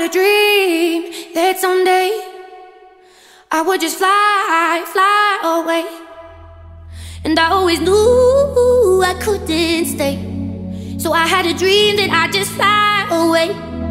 a dream that someday I would just fly away. And I always knew I couldn't stay, so I had a dream that I'd just fly away.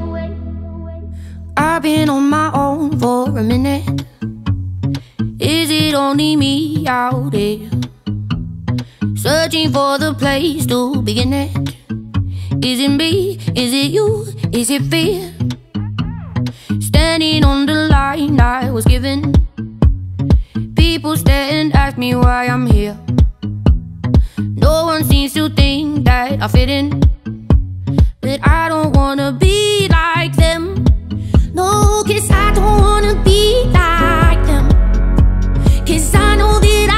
I've been on my own for a minute. Is it only me out there, searching for the place to begin it? Is it me? Is it you? Is it fear? Standing on the line I was given, people stare and ask me why I'm here. No one seems to think that I fit in, but I don't wanna be like them. No, 'cause I don't wanna be like them. 'Cause I know that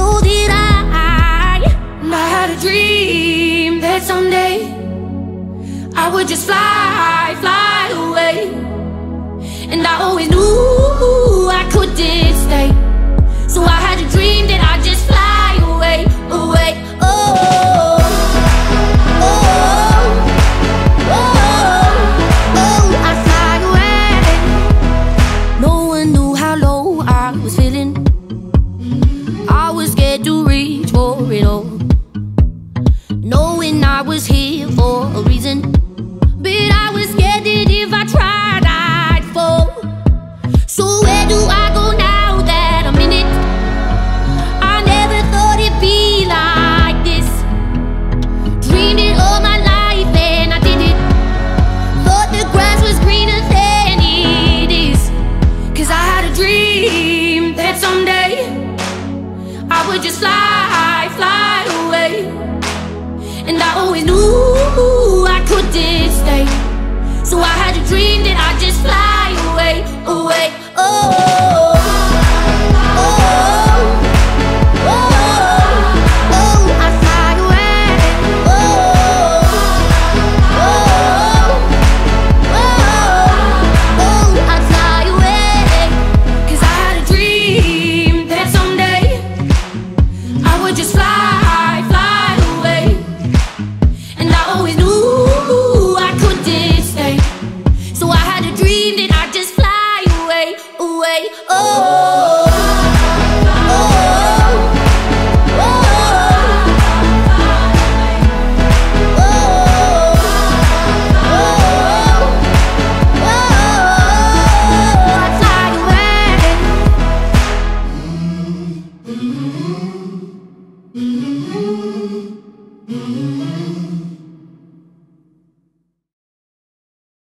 I had a dream that someday I would just fly away. And I always knew I couldn't stay, so I had a dream that I'd just fly away, away. Oh, oh, oh, oh, I'd fly away. No one knew how low I was feeling. I was scared to reach for it all, knowing I was here for a reason. But I was scared that if I tried, I'd fall. So where do I go now that I'm in it? I never thought it'd be like this. Dreamed it all my life and I did it. Thought the grass was greener than it is. 'Cause I had a dream that someday I would just fly away. And I always knew I couldn't stay, so I had a dream that I'd just fly away, away. Oh.